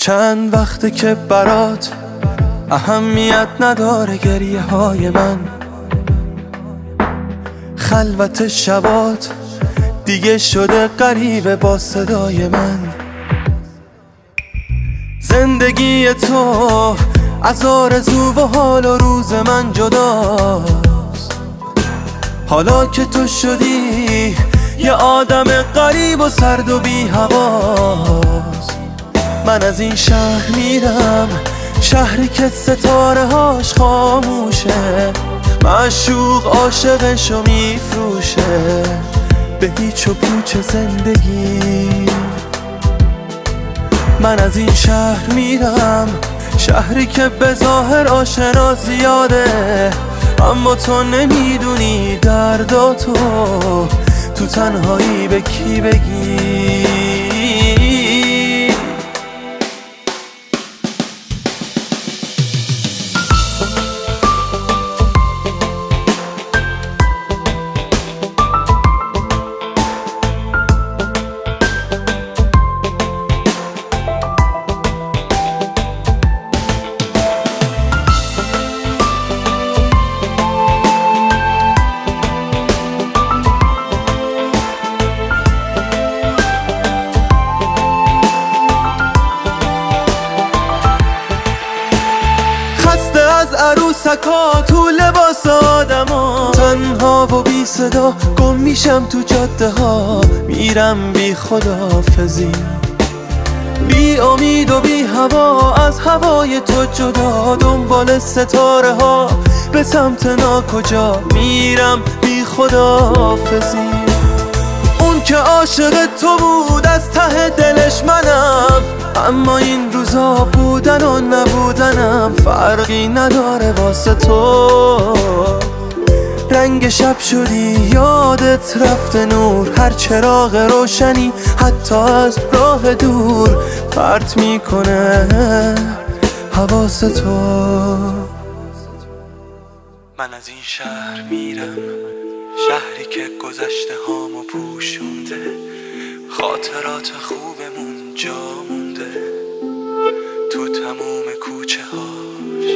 چند وقته که برات اهمیت نداره گریه های من، خلوت شبات دیگه شده غریبه با صدای من. زندگی تو از آرزو و حال و روز من جداست، حالا که تو شدی یه آدم غریب و سرد و بی هواست. من از این شهر میرم، شهری که ستاره هاش خاموشه، معشوق عاشقشو میفروشه به هیچ و پوچ زندگی. من از این شهر میرم، شهری که به ظاهر آشنا زیاده، اما تو نمیدونی درداتو تو تنهایی به کی بگی. عروسکا تو لباس آدما، تنها و بی صدا گم میشم تو جاده ها، میرم بی خداحافظی، بی امید و بی هوا، از هوای تو جدا، دنبال ستاره ها به سمت ناکجا، میرم بی خداحافظی. اون که عاشق تو بود از ته دلش منم، اما این روزا بودن و نبودنم فرقی نداره واسه تو. رنگ شب شدی یادت رفته نور، هر چراغ روشنی حتی از راه دور پرت میکنه حواس تو. من از این شهر میرم، شهری که گذشته هامو پوشونده، خاطرات خوبمون جا مونده تو تموم کوچه هاش.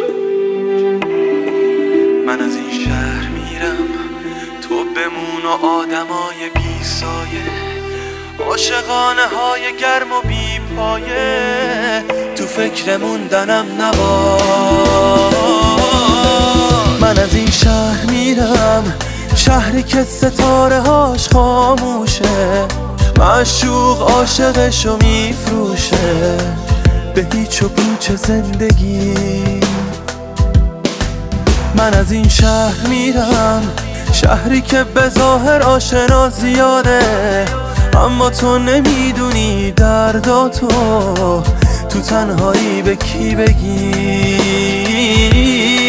من از این شهر میرم، تو بمون و آدمای بی سایه، عاشقانه های گرم و بی پایه، تو فکر موندنم نباش. من از این شهر میرم، شهری که ستاره هاش خاموشه، معشوق عاشقشو میفروشه به هیچ و پوچ زندگی. من از این شهر میرم، شهری که به ظاهر آشنا زیاده، اما تو نمیدونی درداتو تو تنهایی به کی بگی.